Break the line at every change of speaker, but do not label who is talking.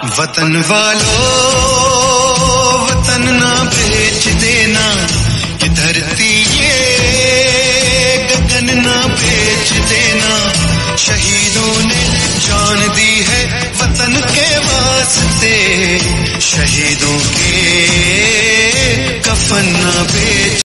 वतन वालों वतन ना बेच देना, ये धरती ये गगन ना बेच देना। शहीदों ने जान दी है वतन के वास्ते, शहीदों के कफन ना बेच